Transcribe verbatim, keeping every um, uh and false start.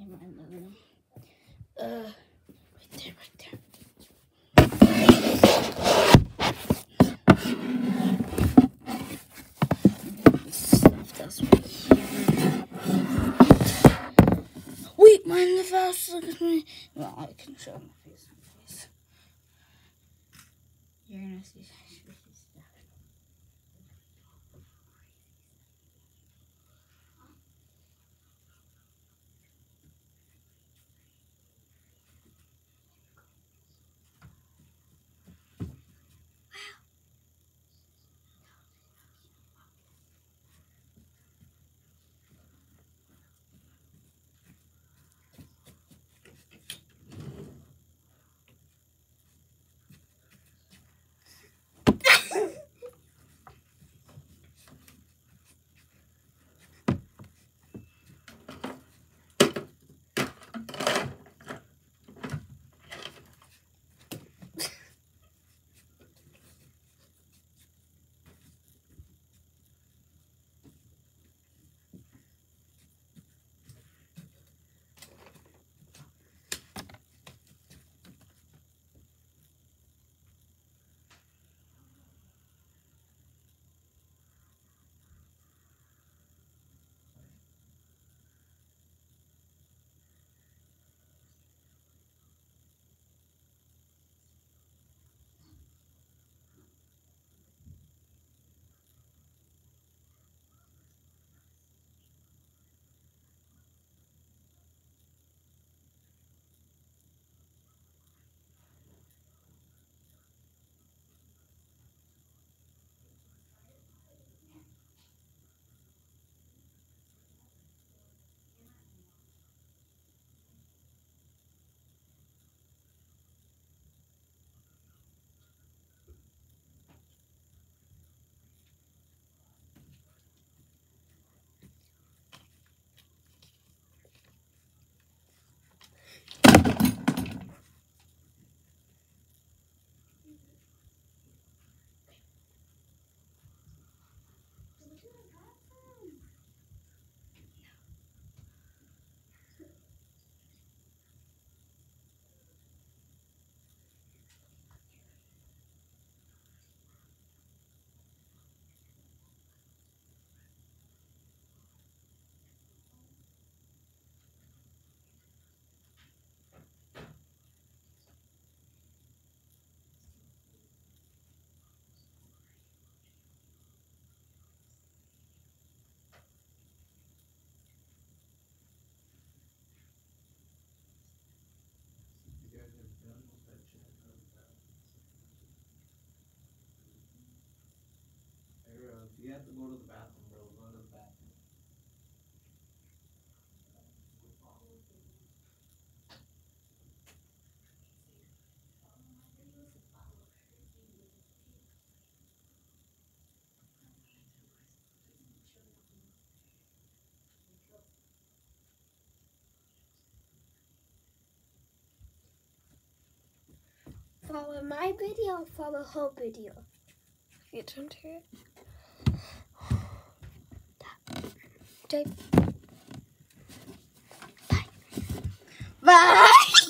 in my living room. Uh, right there, right there. Stuff that's right here. Wait, mind the fast look at me. Well, I can show my face. My face. You're gonna see stuff. You have to go to the bathroom, bro. Go to the bathroom. Follow my video, follow her video. You turn to it. Bye. Bye.